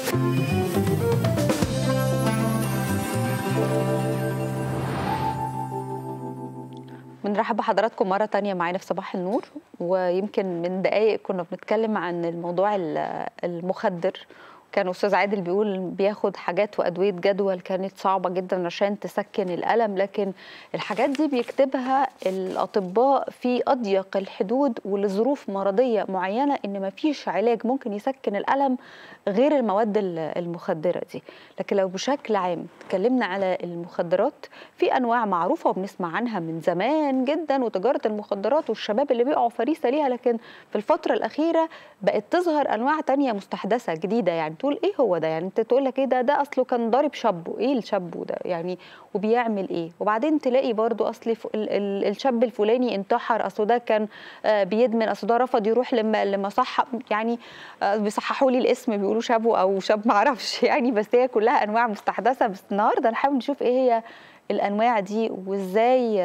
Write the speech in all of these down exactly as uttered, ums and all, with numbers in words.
بنرحب بحضراتكم مرة تانية معانا في صباح النور. ويمكن من دقايق كنا بنتكلم عن الموضوع المخدر، كان أستاذ عادل بيقول بياخد حاجات وأدوية جدول كانت صعبة جدا عشان تسكن الألم، لكن الحاجات دي بيكتبها الأطباء في أضيق الحدود ولظروف مرضية معينة، إن مفيش علاج ممكن يسكن الألم غير المواد المخدرة دي. لكن لو بشكل عام اتكلمنا على المخدرات، في أنواع معروفة وبنسمع عنها من زمان جدا، وتجارة المخدرات والشباب اللي بيقعوا فريسة ليها، لكن في الفترة الأخيرة بقت تظهر أنواع تانية مستحدثة جديدة. يعني تقول ايه هو ده؟ يعني انت تقول لك ايه ده ده اصله كان ضارب شابه، ايه الشابو ده يعني وبيعمل ايه؟ وبعدين تلاقي برضو اصل الشاب الفلاني انتحر، اصله ده كان بيدمن، اصله ده رفض يروح لما لما صح، يعني بيصححوا لي الاسم بيقولوا شابو او شاب ما اعرفش يعني، بس هي كلها انواع مستحدثه. بس النهارده نحاول نشوف ايه هي الانواع دي وازاي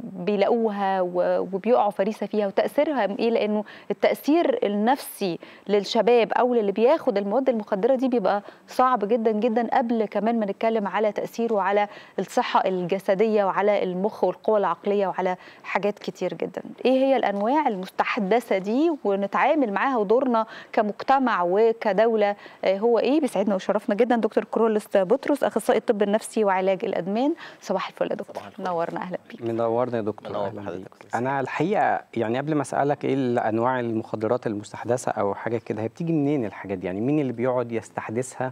بيلاقوها وبيقعوا فريسه فيها وتاثيرها ايه، لانه التاثير النفسي للشباب او للي بياخد المواد المخدره دي بيبقى صعب جدا جدا، قبل كمان ما نتكلم على تاثيره على الصحه الجسديه وعلى المخ والقوه العقليه وعلى حاجات كتير جدا. ايه هي الانواع المستحدثه دي ونتعامل معاها، ودورنا كمجتمع وكدوله هو ايه؟ بيسعدنا وشرفنا جدا دكتور كرولس بطرس، اخصائي الطب النفسي وعلاج الادمان. صباح الفل يا دكتور. نورنا، اهلا بيك. منورنا يا دكتور. اهلا بيك. انا الحقيقه يعني قبل ما اسالك ايه انواع المخدرات المستحدثه او حاجه كده، هي بتيجي منين الحاجات دي؟ يعني مين اللي بيقعد يستحدثها؟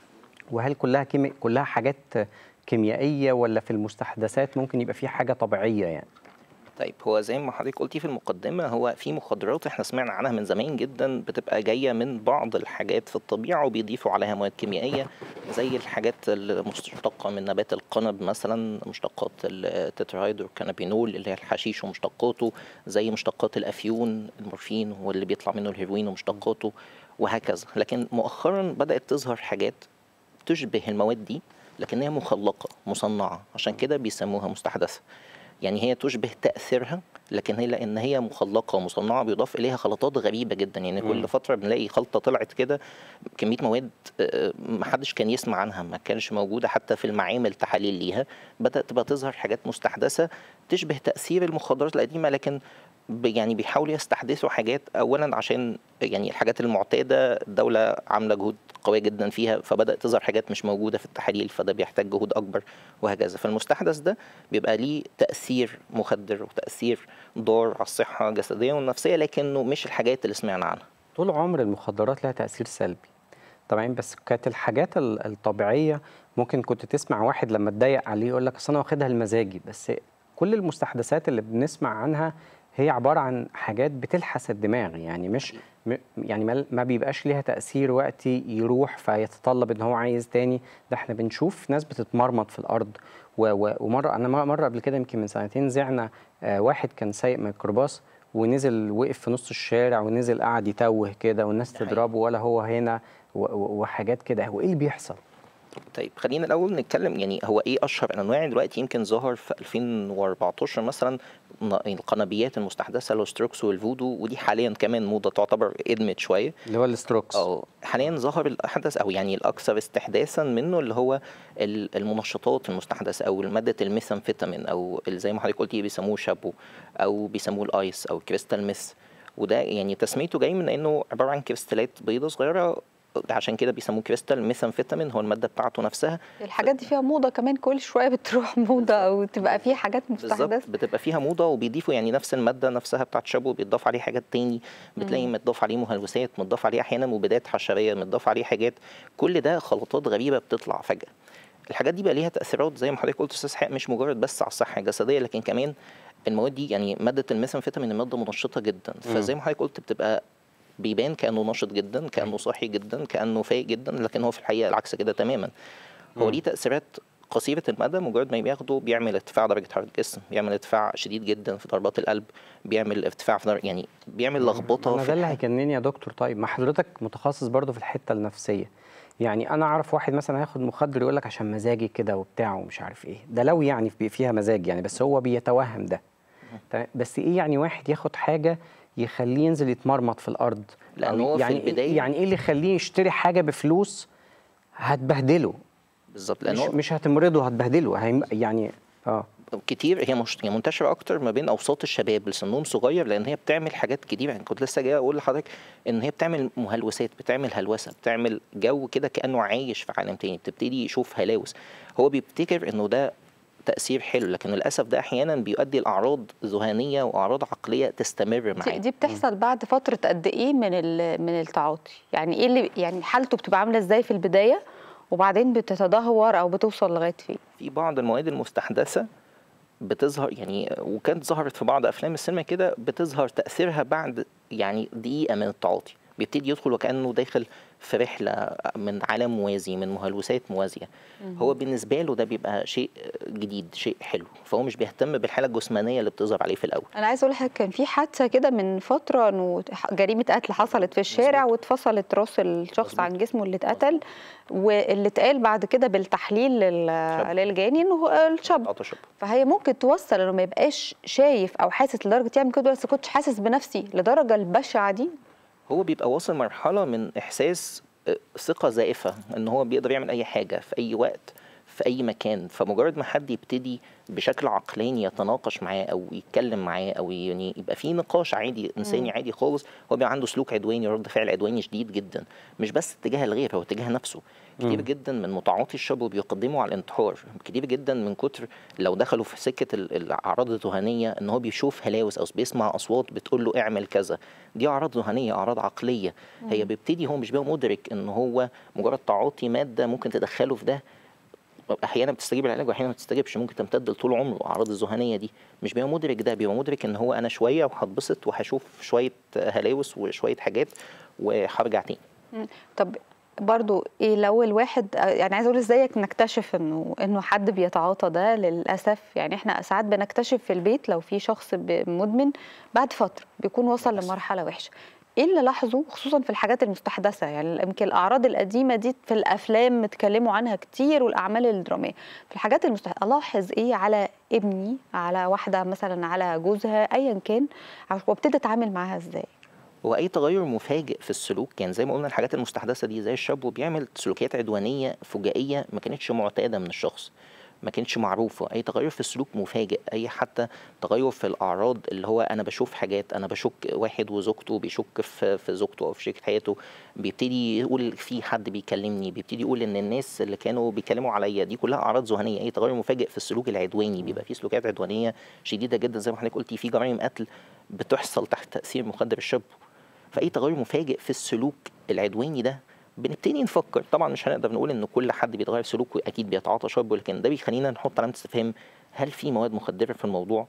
وهل كلها كيمي... كلها حاجات كيميائيه، ولا في المستحدثات ممكن يبقى في حاجه طبيعيه يعني؟ طيب، هو زي ما حضرتك قلتي في المقدمة، هو في مخدرات احنا سمعنا عنها من زمان جدا، بتبقى جاية من بعض الحاجات في الطبيعة وبيضيفوا عليها مواد كيميائية، زي الحاجات المشتقة من نبات القنب مثلا، مشتقات التتراهيدروكانابينول اللي هي الحشيش ومشتقاته، زي مشتقات الأفيون، المورفين واللي بيطلع منه الهيروين ومشتقاته، وهكذا. لكن مؤخرا بدأت تظهر حاجات تشبه المواد دي لكنها مخلقة مصنعة، عشان كده بيسموها مستحدثة. يعني هي تشبه تأثيرها، لكن هي لأن هي مخلقة ومصنعة بيضاف إليها خلطات غريبة جدا. يعني م. كل فترة بنلاقي خلطة طلعت كده كمية مواد محدش كان يسمع عنها، ما كانش موجودة حتى في المعامل تحاليل ليها. بدأت تبقى تظهر حاجات مستحدثة تشبه تأثير المخدرات القديمة، لكن يعني بيحاولوا يستحدثوا حاجات. أولا عشان يعني الحاجات المعتادة الدولة عاملة جهود قوية جدا فيها، فبدأت تظهر حاجات مش موجودة في التحاليل، فده بيحتاج جهود أكبر وهكذا. فالمستحدث ده بيبقى ليه تأثير مخدر وتأثير ضار على الصحة الجسدية والنفسية، لكنه مش الحاجات اللي سمعنا عنها. طول عمر المخدرات لها تأثير سلبي طبعا، بس كانت الحاجات الطبيعية ممكن كنت تسمع واحد لما تضايق عليه يقول لك أصل أنا واخدها المزاجي. بس كل المستحدثات اللي بنسمع عنها هي عبارة عن حاجات بتلحس الدماغ، يعني مش يعني ما بيبقاش ليها تأثير وقتي يروح فيتطلب ان هو عايز تاني. ده احنا بنشوف ناس بتتمرمط في الأرض. ومرة أنا مرة قبل كده يمكن من سنتين زعنا واحد كان سايق ميكروباص ونزل وقف في نص الشارع ونزل قاعد يتوه كده والناس تضربه ولا هو هنا وحاجات كده. هو ايه اللي بيحصل؟ طيب، خلينا الاول نتكلم يعني هو ايه اشهر الانواع دلوقتي. يمكن ظهر في ألفين وأربعتاشر مثلا القنبيات المستحدثه الستروكس والفودو، ودي حاليا كمان موضه تعتبر ادمت شويه، اللي هو الستروكس. اه حاليا ظهر الاحدث او يعني الاكثر استحداثا منه اللي هو المنشطات المستحدثه او ماده الميثامفيتامين، او زي ما حضرتك قلتي بيسموه شابو او بيسموه الايس او كريستال ميث. وده يعني تسميته جاي من انه عباره عن كريستالات بيضاء صغيره، عشان كده بيسموه كريستال ميثامفيتامين، هو الماده بتاعته نفسها. الحاجات دي فيها موضه كمان، كل شويه بتروح موضه او تبقى فيها حاجات مستحدثه. بتبقى فيها موضه وبيضيفوا يعني نفس الماده نفسها بتاعت شابو بيضاف عليه حاجات تاني، بتلاقي متضاف عليه مهلوسات، متضاف عليه احيانا مبيدات حشريه، متضاف عليه حاجات. كل ده خلطات غريبه بتطلع فجاه. الحاجات دي بقى ليها تاثيرات زي ما حضرتك قلت استاذ حق، مش مجرد بس على الصحه الجسديه، لكن كمان المواد دي يعني ماده الميثامفيتامين ماده منشطه جدا، فزي ما حضرتك قلت بتبقى بيبان كأنه نشط جدا، كأنه صحي جدا، كأنه فايق جدا، لكن هو في الحقيقة العكس كده تماما. هو ليه تأثيرات قصيرة المدى، مجرد ما بياخده بيعمل ارتفاع درجة حرارة الجسم، بيعمل ارتفاع شديد جدا في ضربات القلب، بيعمل ارتفاع في درجة يعني بيعمل لخبطة. أنا ده اللي هيجنني يا دكتور. طيب ما حضرتك متخصص برضو في الحتة النفسية، يعني أنا أعرف واحد مثلا هياخد مخدر يقول لك عشان مزاجي كده وبتاع ومش عارف إيه، ده لو يعني فيها مزاج يعني، بس هو بيتوهم ده. بس إيه يعني واحد ياخد حاجة يخليه ينزل يتمرمط في الأرض؟ لأن هو يعني في البداية يعني إيه اللي يخليه يشتري حاجة بفلوس هتبهدله بالظبط، مش, لانه مش هتمرضه، هتبهدله هيم- يعني اه كتير هي مش هي منتشره اكتر ما بين اوساط الشباب اللي سنهم صغير، لان هي بتعمل حاجات كتير. يعني كنت لسه جاي اقول لحضرتك ان هي بتعمل مهلوسات، بتعمل هلوسه، بتعمل جو كده كانه عايش في عالم تاني، بتبتدي يشوف هلاوس. هو بيفتكر انه ده تاثير حلو، لكن للاسف ده احيانا بيؤدي لاعراض ذهانيه واعراض عقليه تستمر دي, معاه. دي بتحصل بعد فتره قد ايه من ال- من التعاطي؟ يعني ايه اللي يعني حالته بتبقى عامله ازاي في البدايه وبعدين بتتدهور او بتوصل لغايه فين؟ في بعض المواد المستحدثه بتظهر يعني، وكانت ظهرت في بعض افلام السينما كده، بتظهر تاثيرها بعد يعني دقيقه من التعاطي. بيبتدي يدخل وكانه داخل في رحله من عالم موازي، من مهلوسات موازيه. هو بالنسبه له ده بيبقى شيء جديد، شيء حلو، فهو مش بيهتم بالحاله الجسمانيه اللي بتظهر عليه في الاول. انا عايزه اقول لحضرتك كان في حادثه كده من فتره، انه جريمه قتل حصلت في الشارع مظبوط. واتفصلت راس الشخص مظبوط. عن جسمه اللي اتقتل، واللي اتقال بعد كده بالتحليل لل- للجاني انه هو الشاب. تعاطى شاب. فهي ممكن توصل انه ما يبقاش شايف او حاسس لدرجه يعمل كده، بس كنتش حاسس بنفسي لدرجه البشعه دي. هو بيبقى واصل مرحله من احساس آه، ثقه زائفه ان هو بيقدر يعمل اي حاجه في اي وقت في اي مكان. فمجرد ما حد يبتدي بشكل عقلاني يتناقش معاه او يتكلم معاه او يعني يبقى في نقاش عادي انساني عادي خالص، هو بيبقى عنده سلوك عدواني، رد فعل عدواني شديد جدا، مش بس تجاه الغير، هو تجاه نفسه. كتير مم. جدا من متعاطي الشاب بيقدموا على الانتحار، كتير جدا من كتر لو دخلوا في سكه ال- الاعراض الذهانيه ان هو بيشوف هلاوس او بيسمع اصوات بتقول له اعمل كذا. دي اعراض ذهانيه، اعراض عقليه. هي بيبتدي هو مش بيبقى مدرك ان هو مجرد تعاطي ماده ممكن تدخله في ده. احيانا بتستجيب العلاج واحيانا ما بتستجيبش، ممكن تمتد لطول عمره. اعراض الذهانيه دي مش بيبقى مدرك ده، بيبقى مدرك ان هو انا شويه وهتبسط وهشوف شويه هلاوس وشويه حاجات وهرجع تاني. مم. طب برضو ايه لو الواحد، يعني عايز اقول ازيك نكتشف انه انه حد بيتعاطى ده؟ للاسف يعني احنا ساعات بنكتشف في البيت لو في شخص ب- مدمن بعد فتره بيكون وصل لمرحله وحشه. ايه اللي لاحظه خصوصا في الحاجات المستحدثه؟ يعني يمكن الاعراض القديمه دي في الافلام اتكلموا عنها كتير والاعمال الدراميه. في الحاجات المستحدثه الاحظ ايه على ابني، على واحده مثلا، على جوزها، ايا كان، وابتدي اتعامل معاها ازاي؟ هو اي تغير مفاجئ في السلوك، يعني زي ما قلنا الحاجات المستحدثه دي زي الشاب وبيعمل سلوكيات عدوانيه فجائيه ما كانتش معتاده من الشخص، ما كانتش معروفه. اي تغير في السلوك مفاجئ، اي حتى تغير في الاعراض اللي هو انا بشوف حاجات، انا بشك واحد وزوجته بيشك في في زوجته او في شريكة حياته، بيبتدي يقول في حد بيكلمني، بيبتدي يقول ان الناس اللي كانوا بيكلموا عليا. دي كلها اعراض ذهنيه. اي تغير مفاجئ في السلوك العدواني بيبقى فيه سلوكيات عدوانيه شديده جدا، زي ما حضرتك قلتي في جرائم قتل بتحصل تحت تاثير مخدر الشاب. فاي تغير مفاجئ في السلوك العدواني ده بنبتدي نفكر. طبعا مش هنقدر نقول ان كل حد بيتغير سلوكه اكيد بيتعاطى شرب، ولكن ده بيخلينا نحط علامه استفهام، هل في مواد مخدره في الموضوع؟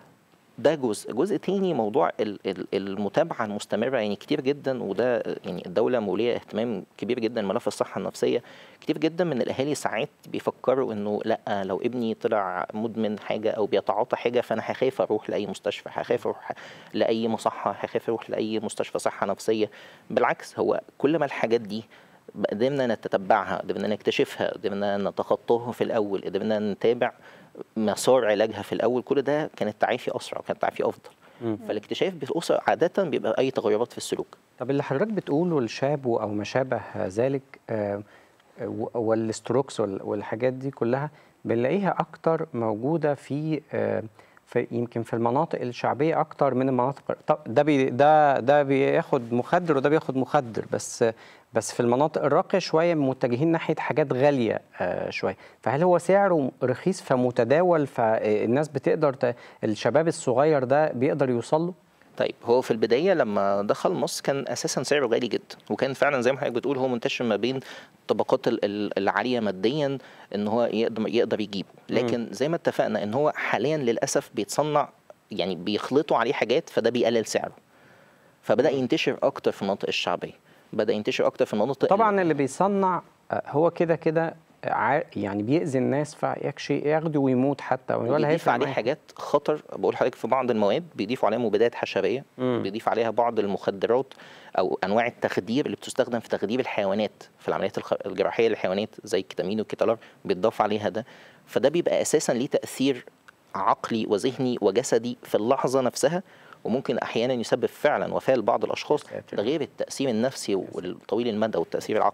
ده جزء. جزء تاني موضوع ال- ال- المتابعه المستمره. يعني كتير جدا، وده يعني الدوله موليه اهتمام كبير جدا ملف الصحه النفسيه. كتير جدا من الاهالي ساعات بيفكروا انه لا، لو ابني طلع مدمن حاجه او بيتعاطى حاجه فانا هخاف اروح لاي مستشفى، هخاف اروح لاي مصحه، هخاف اروح لاي مستشفى صحه نفسيه. بالعكس، هو كل ما الحاجات دي قدرنا نتتبعها، قدرنا نكتشفها، قدرنا نتخطاها في الاول، قدرنا نتابع مسار علاجها في الاول، كل ده كان التعافي اسرع وكان التعافي افضل. مم. فالاكتشاف بالاسره عاده بيبقى اي تغيرات في السلوك. طب اللي حضرتك بتقوله الشاب او ما شابه ذلك، آه، و- والستروكس وال- والحاجات دي كلها بنلاقيها اكتر موجوده في آه، في يمكن في المناطق الشعبيه اكتر من المناطق. طب ده بي ده ده بياخد مخدر وده بياخد مخدر، بس بس في المناطق الراقيه شويه متجهين ناحيه حاجات غاليه آه، شويه. فهل هو سعره رخيص فمتداول فالناس بتقدر ت- الشباب الصغير ده بيقدر يوصل له؟ طيب، هو في البدايه لما دخل مصر كان اساسا سعره غالي جدا، وكان فعلا زي ما حضرتك بتقول هو منتشر ما بين الطبقات ال- ال- العاليه ماديا ان هو يقدر يقدر يجيبه. لكن زي ما اتفقنا ان هو حاليا للاسف بيتصنع، يعني بيخلطوا عليه حاجات، فده بيقلل سعره. فبدا ينتشر اكتر في المناطق الشعبيه، بدا ينتشر اكتر في المناطق طبعا اللي بيصنع آه، هو كده كده ع- يعني بيأذي الناس، فيكشي ياخده ويموت حتى ولا بيضيف هيفرق عليه معاه. حاجات خطر. بقول لحضرتك في بعض المواد بيضيفوا عليها مبيدات حشريه، مم. بيضيف عليها بعض المخدرات او انواع التخدير اللي بتستخدم في تخدير الحيوانات في العمليات الخ- الجراحيه للحيوانات زي الكتامين والكتالار، بيتضاف عليها ده. فده بيبقى اساسا ليه تاثير عقلي وذهني وجسدي في اللحظه نفسها، وممكن احيانا يسبب فعلا وفاه لبعض الاشخاص. ده غير التاثير النفسي والطويل المدى والتاثير العقلي.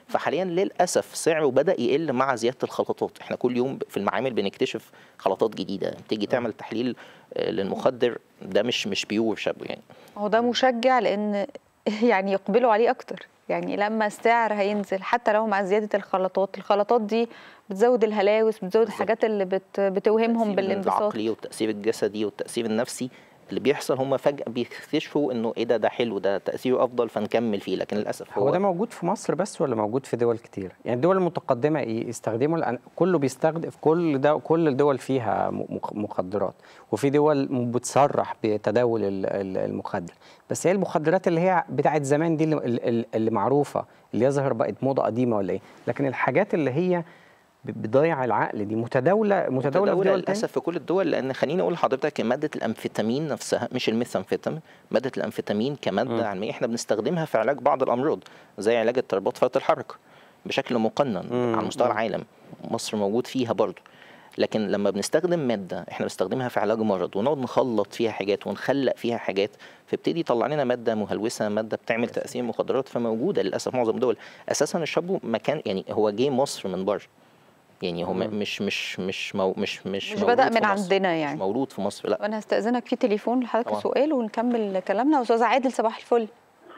فحاليا للاسف سعره بدا يقل مع زياده الخلطات. احنا كل يوم في المعامل بنكتشف خلطات جديده، تيجي تعمل تحليل للمخدر ده مش مش بيور شابه يعني. هو ده مشجع لان يعني يقبلوا عليه اكتر، يعني لما السعر هينزل حتى لو مع زياده الخلطات، الخلطات دي بتزود الهلاوس، بتزود الحاجات اللي بت بتوهمهم بالانبساط. العقلي والتاثير الجسدي والتاثير النفسي اللي بيحصل، هم فجاه بيكتشفوا انه ايه ده ده حلو، ده تاثيره افضل فنكمل فيه. لكن للاسف هو, هو ده موجود في مصر بس ولا موجود في دول كتير؟ يعني الدول المتقدمه يستخدموا الان كله بيستخدم في كل ده، كل الدول فيها مخدرات، وفي دول بتصرح بتداول المخدر، بس هي المخدرات اللي هي بتاعت زمان دي اللي, اللي معروفه اللي يظهر بقت موضه قديمه ولا ايه؟ لكن الحاجات اللي هي بتضيع العقل دي متداوله متداوله في دول للاسف في كل الدول. لان خليني اقول لحضرتك ماده الامفيتامين نفسها، مش الميثامفيتامين، ماده الامفيتامين كماده علميه احنا بنستخدمها في علاج بعض الامراض زي علاج اضطرابات فرط الحركه بشكل مقنن مم. على مستوى العالم، مصر موجود فيها برضه. لكن لما بنستخدم ماده احنا بنستخدمها في علاج مرض ونقعد نخلط فيها حاجات ونخلق فيها حاجات، فبتدي يطلع لنا ماده مهلوسه، ماده بتعمل تاثير مخدرات. فموجوده للاسف معظم الدول. اساسا الشابو مكان يعني هو جه مصر من بره، يعني هو مش مش مش مو مش مش, مش بدأ من عندنا يعني، مش مولود في مصر. لا انا هستأذنك في تليفون لحضرتك سؤال ونكمل كلامنا. استاذ عادل صباح الفل.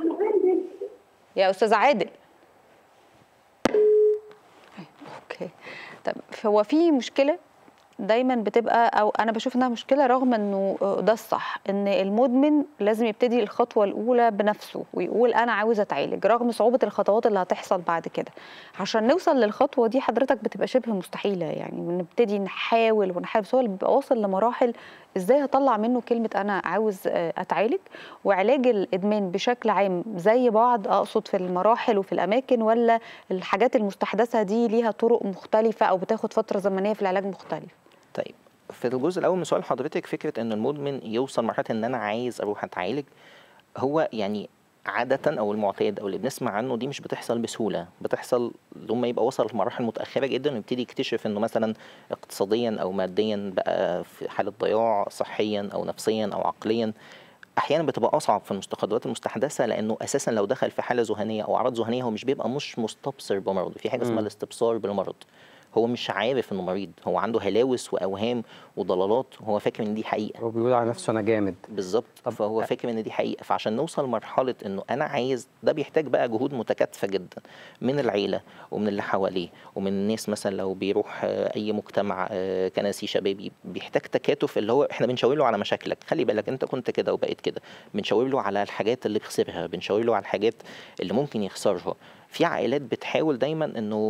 يا استاذ عادل. اوكي طب هو في مشكله دايما بتبقى، او انا بشوف انها مشكله رغم انه ده الصح، ان المدمن لازم يبتدي الخطوه الاولى بنفسه ويقول انا عاوز اتعالج رغم صعوبه الخطوات اللي هتحصل بعد كده. عشان نوصل للخطوه دي حضرتك بتبقى شبه مستحيله، يعني بنبتدي نحاول ونحاول، بس هو اللي بيبقى واصل لمراحل ازاي هطلع منه كلمه انا عاوز اتعالج. وعلاج الادمان بشكل عام زي بعض، اقصد في المراحل وفي الاماكن، ولا الحاجات المستحدثه دي ليها طرق مختلفه او بتاخد فتره زمنيه في العلاج مختلف؟ طيب في الجزء الاول من سؤال حضرتك، فكره ان المدمن يوصل مرحله ان انا عايز اروح اتعالج، هو يعني عاده او المعتاد او اللي بنسمع عنه دي مش بتحصل بسهوله، بتحصل لما يبقى وصل لمراحل متاخره جدا ويبتدي يكتشف انه مثلا اقتصاديا او ماديا بقى في حاله ضياع صحيا او نفسيا او عقليا. احيانا بتبقى اصعب في المستخدرات المستحدثه، لانه اساسا لو دخل في حاله ذهنيه او اعراض ذهنيه هو مش بيبقى مش مستبصر بمرضه، في حاجه اسمها الاستبصار بالمرض. هو مش عارف انه مريض، هو عنده هلاوس واوهام وضلالات وهو فاكر ان دي حقيقه، هو بيقول على نفسه انا جامد بالظبط. فهو فاكر ان دي حقيقه. فعشان نوصل لمرحله انه انا عايز، ده بيحتاج بقى جهود متكاتفه جدا من العيله ومن اللي حواليه ومن الناس. مثلا لو بيروح اي مجتمع كنسي شبابي بيحتاج تكاتف، اللي هو احنا بنشاور له على مشاكلك، خلي بالك انت كنت كده وبقيت كده، بنشاور له على الحاجات اللي بيخسرها، بنشاور له على الحاجات اللي ممكن يخسرها. في عائلات بتحاول دايما انه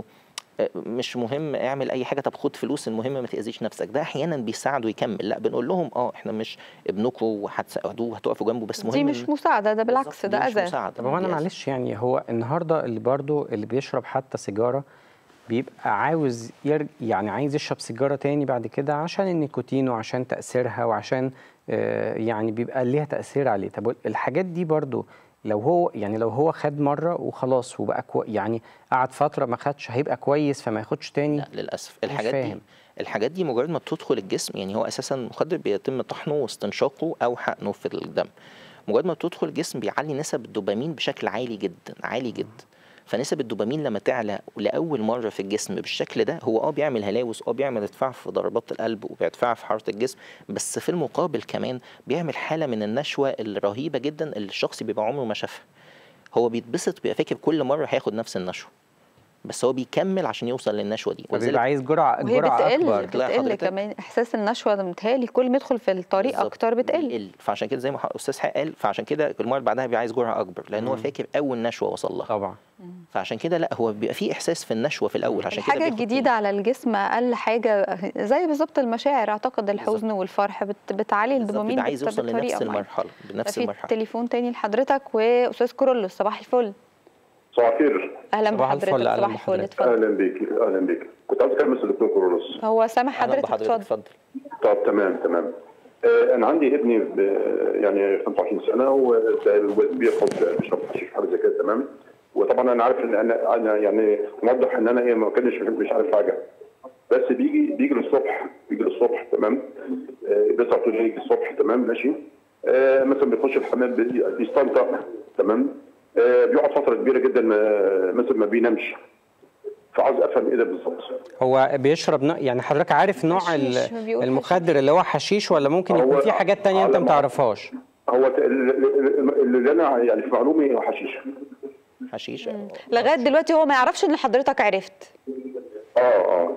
مش مهم اعمل اي حاجه، طب خد فلوس، المهم ما تاذيش نفسك. ده احيانا بيساعده يكمل. لا بنقول لهم اه احنا مش ابنكم وهتساعدوه وهتقفوا جنبه، بس مهم دي مش مساعده، ده بالعكس ده اذى. طب هو انا معلش يعني هو النهارده اللي برضو اللي بيشرب حتى سيجاره بيبقى عاوز يرج يعني عايز يشرب سيجاره تاني بعد كده عشان النيكوتين وعشان تاثيرها وعشان آه يعني بيبقى ليها تاثير عليه. طب الحاجات دي برضو لو هو يعني لو هو خد مره وخلاص وبقى كو يعني قعد فتره ما خدش هيبقى كويس فما ياخدش تاني؟ لا للاسف الحاجات دي الحاجات دي مجرد ما بتدخل الجسم، يعني هو اساسا المخدر بيتم طحنه واستنشاقه او حقنه في الدم، مجرد ما بتدخل الجسم بيعلي نسب الدوبامين بشكل عالي جدا عالي جدا. فنسب الدوبامين لما تعلى لاول مره في الجسم بالشكل ده، هو اه بيعمل هلاوس، اه بيعمل ارتفاع في ضربات القلب وبيرتفع في حراره الجسم، بس في المقابل كمان بيعمل حاله من النشوه الرهيبه جدا اللي الشخص بيبقى عمره ما شافها. هو بيتبسط، بيبقى فاكر كل مره هياخد نفس النشوه، بس هو بيكمل عشان يوصل للنشوه دي. وبيبقى عايز جرعه جرعه اكبر. بتقل كمان احساس النشوه ده، متهيألي كل ما يدخل في الطريق اكتر بتقل. بتقل. فعشان كده زي ما استاذ حق قال، فعشان كده المره اللي بعدها بيبقى عايز جرعه اكبر، لان هو فاكر اول نشوه وصل لها طبعا. فعشان كده لا هو بيبقى فيه احساس في النشوه في الاول. عشان كده الحاجه الجديده على الجسم اقل حاجه زي بالظبط المشاعر، اعتقد الحزن بالزبط. والفرح بت... بتعلي الدوبامين، عايز يوصل لنفس المرحله بنفس المرحله. في تليفون تاني لحضرتك واستاذ كورولوس صباح الفل. صباح الخير. اهلا بحضرتك. صباح الفل. اتفضل. اهلا بيك اهلا بيك. كنت عايز اكلم الدكتور كورولوس. هو سامع حضرتك. اتفضل. طب تمام تمام. آه انا عندي ابني يعني خمسة وعشرين سنه وبياخد بيشرب حشيش حاجه زي كده تمام. وطبعا انا عارف ان انا انا يعني موضح ان انا ايه ما كانش مش عارف حاجه، بس بيجي بيجي الصبح بيجي الصبح تمام. آه بيصحى يجي الصبح تمام ماشي. آه مثلا بيخش الحمام بيستنطق تمام. آه، بيقعد فتره كبيره جدا آه، مثلا ما بينامش. فعاوز افهم ايه ده بالظبط. هو بيشرب نوع، يعني حضرتك عارف نوع ال- حشيش، بيقول المخدر اللي هو حشيش، ولا ممكن يكون هو في حاجات تانية انت على ما ما- تعرفهاش؟ هو ت- اللي اللي انا يعني في معلومي هو حشيش. حشيش. لغايه دلوقتي هو ما يعرفش ان حضرتك عرفت. اه اه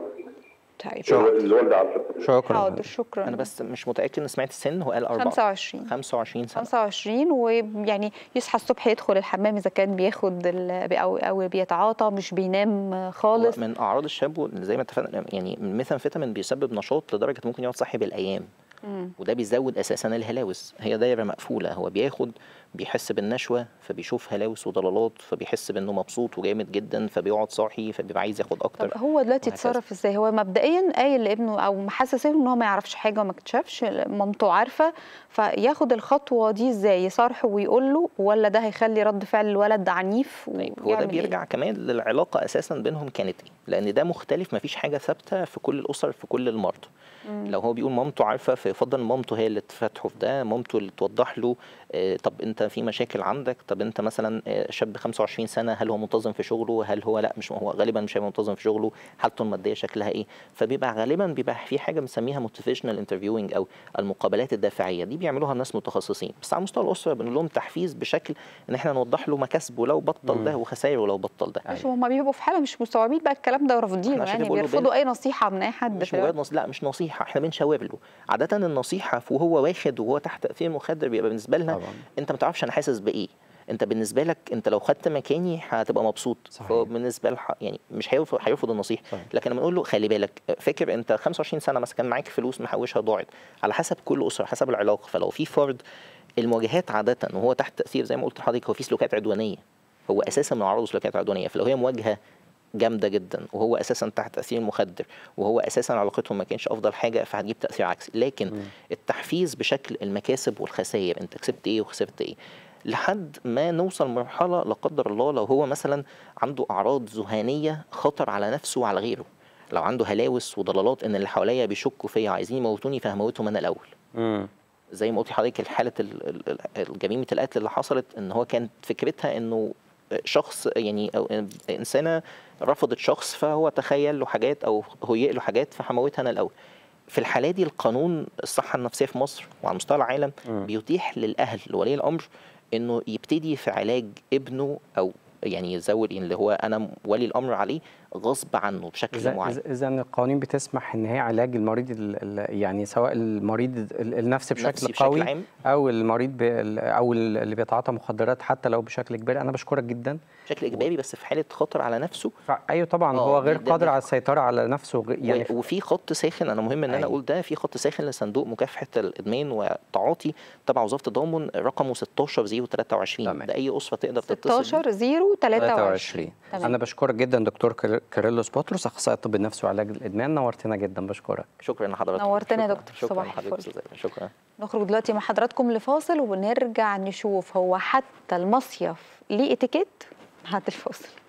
طيب شكراً. الوالده عارفه. شكرا. حاضر، شكرا. انا بس مش متاكد ان سمعت السن، هو قال أربعة. خمسة وعشرين. خمسة وعشرين سنه. خمسة وعشرين، ويعني يصحى الصبح يدخل الحمام اذا كان بياخد ال- او او بيتعاطى، مش بينام خالص. من اعراض الشاب زي ما اتفقنا، يعني الميثامفيتامين بيسبب نشاط لدرجه ممكن يقعد صاحي بالايام. مم. وده بيزود اساسا الهلاوس، هي دايره مقفوله، هو بياخد بيحس بالنشوه فبيشوف هلاوس وضلالات، فبيحس بانه مبسوط وجامد جدا فبيقعد صاحي فبيبقى عايز ياخد اكتر. طب هو دلوقتي وهكذا. اتصرف ازاي؟ هو مبدئيا قايل لابنه او محسس ابنه ان هو ما يعرفش حاجه وما اكتشفش، مامته عارفه، فياخد الخطوه دي ازاي؟ يصارحه ويقول له، ولا ده هيخلي رد فعل الولد عنيف؟ طيب هو ده بيرجع كمان للعلاقه اساسا بينهم كانت ايه، لان ده مختلف، مفيش حاجه ثابته في كل الاسر في كل المرضى. لو هو بيقول مامته عارفه فيفضل مامته هي اللي تفتحه في ده، مامته اللي توضح له آه طب انت في مشاكل عندك، طب انت مثلا آه شاب خمسة وعشرين سنه، هل هو منتظم في شغله، هل هو لا مش هو غالبا مش هيبقى منتظم في شغله، حالته الماديه شكلها ايه. فبيبقى غالبا بيبقى في حاجه بنسميها موتيفيشنال انترفيوينج او المقابلات الدافعيه، دي بيعملوها الناس متخصصين، بس على مستوى الاسره بنقول لهم تحفيز بشكل ان احنا نوضح له مكاسبه لو بطل ده وخسائره لو بطل ده. مش هم بيبقوا في حاله مش مستوعبين بقى الكلام ده ورافضينه، عشان يعني بقول له بيرفضوا بين- اي نصيحه من اي حد. مش في مجرد الوقت. نص... لا مش نصيحه، احنا بنشاور له. عاده النصيحه وهو واخد وهو تحت تاثير مخدر بيبقى بالنسبه لنا طبعاً. انت ما تعرفش انا حاسس بايه، انت بالنسبه لك انت لو خدت مكاني هتبقى مبسوط. صحيح. فهو بالنسبه له يعني مش هيرفض هيرفض النصيحه. صحيح. لكن لما نقول له خلي بالك، فاكر انت خمسة وعشرين سنه مثلا كان معاك فلوس محوشها ضاعت، على حسب كل اسره حسب العلاقه. فلو في فرد المواجهات عاده وهو تحت تاثير زي ما قلت لحضرتك هو في سلوكيات عدوانيه، هو اساسا من اعراضه سلوكيات عدوانيه، فلو هي مواجهه جامده جدا وهو اساسا تحت تاثير مخدر وهو اساسا علاقتهم ما كانش افضل حاجه، فهتجيب تاثير عكسي. لكن مم. التحفيز بشكل المكاسب والخسائر، انت كسبت ايه وخسرت ايه، لحد ما نوصل مرحله لا قدر الله لو هو مثلا عنده اعراض ذهانيه خطر على نفسه وعلى غيره، لو عنده هلاوس وضلالات ان اللي حواليا بيشكوا فيا عايزين يموتوني فهموتهم انا الاول. مم. زي ما قلت لحضرتك الحاله ال- ال- ال- جريمه القتل اللي حصلت ان هو كانت فكرتها انه شخص يعني او انسانه رفضت شخص فهو تخيل له حاجات او هيئ له حاجات فهموتها انا الاول. في الحاله دي القانون الصحه النفسيه في مصر وعلى مستوى العالم مم. بيتيح للاهل لولي الامر انه يبتدي في علاج ابنه او يعني يزود اللي هو انا ولي الامر عليه غصب عنه بشكل إذا معين. إذا- إذا القوانين بتسمح إن هي علاج المريض ال- ال- يعني سواء المريض ال- النفسي بشكل نفسي بشكل قوي عام. أو المريض ب- أو اللي بيتعاطى مخدرات حتى لو بشكل كبير. أنا بشكرك جدا. بشكل اجباري بس في حاله خطر على نفسه. ايوه طبعا آه، هو غير ده- ده- قادر ده- على السيطره على نفسه غ- يعني و- وفي خط ساخن، انا مهم ان انا أيوة. اقول ده، في خط ساخن لصندوق مكافحه الادمان والتعاطي تبع وزاره التضامن رقمه ستاشر صفر تلاتة وعشرين. تمام. ده اي اسره تقدر تتصل بيه. ستاشر صفر تلاتة وعشرين. تمام. انا بشكرك جدا دكتور كير- كيرلس بطرس، اخصائي الطب النفسي وعلاج الادمان. نورتنا جدا، بشكرك. شكرا لحضرتك. نورتنا يا شكراً. دكتور. شكرا صباح لحضرتك الفل. أستاذة. شكرا. نخرج دلوقتي مع حضراتكم لفاصل ونرجع نشوف هو حتى المصيف ليه اتيكيت بعد الفاصل.